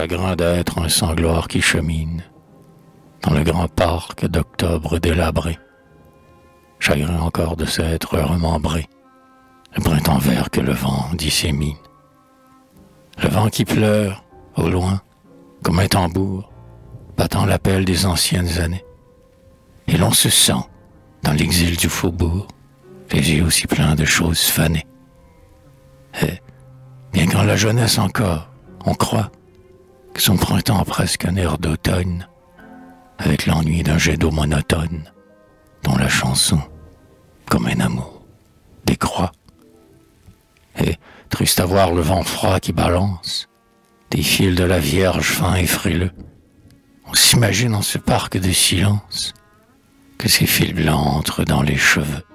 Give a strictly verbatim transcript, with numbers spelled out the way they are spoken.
chagrin d'être un sangloir qui chemine dans le grand parc d'octobre délabré. Chagrin encore de s'être remembré, le printemps vert que le vent dissémine. Le vent qui pleure, au loin, comme un tambour, battant l'appel des anciennes années. Et l'on se sent, dans l'exil du faubourg, les yeux aussi pleins de choses fanées. Et, bien qu'en la jeunesse encore, on croit que son printemps a presque un air d'automne, avec l'ennui d'un jet d'eau monotone, dont la chanson, comme un amour, décroît. Et, triste à voir le vent froid qui balance des fils de la Vierge fins et frileux, on s'imagine en ce parc de silence que ces fils blancs entrent dans les cheveux.